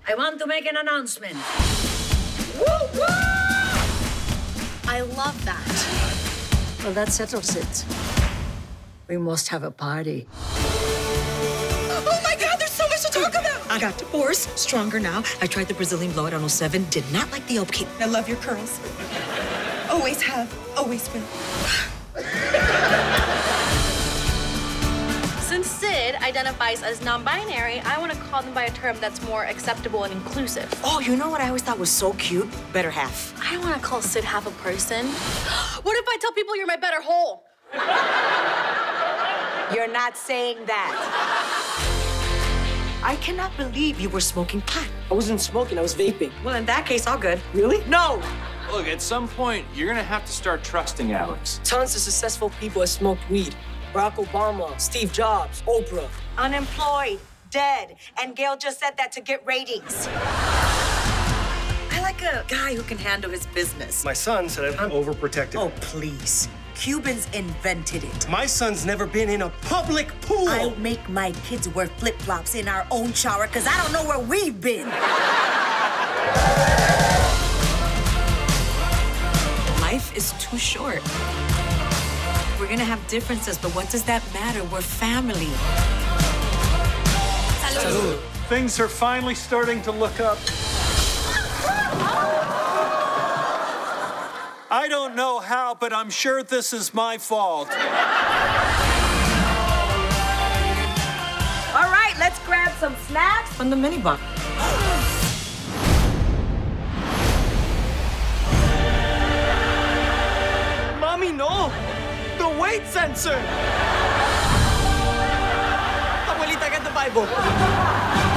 I want to make an announcement. Woo woo! I love that. Well, that settles it. We must have a party. Oh my God, there's so much to talk about. I got divorced, stronger now. I tried the Brazilian blowout on 07, did not like the upkeep. I love your curls. Always have, always will. Since Sid identifies as non-binary, I want to call them by a term that's more acceptable and inclusive. Oh, you know what I always thought was so cute? Better half. I don't want to call Sid half a person. What if I tell people you're my better whole? You're not saying that. I cannot believe you were smoking pot. I wasn't smoking, I was vaping. Well, in that case, all good. Really? No! Look, at some point, you're gonna have to start trusting Alex. Tons of successful people have smoked weed. Barack Obama, Steve Jobs, Oprah. Unemployed, dead, and Gail just said that to get ratings. I like a guy who can handle his business. My son said I'm overprotective. Oh, please. Cubans invented it. My son's never been in a public pool. I make my kids wear flip-flops in our own shower because I don't know where we've been. Life is too short. We're gonna have differences, but what does that matter? We're family. Salud. Things are finally starting to look up. I don't know how, but I'm sure this is my fault. All right, let's grab some snacks from the minibar. Mommy, no! The weight sensor! Abuelita, get the Bible.